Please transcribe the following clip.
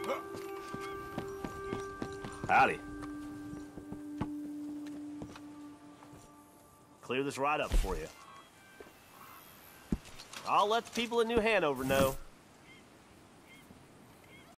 Howdy. Clear this right up for you. I'll let the people in New Hanover know.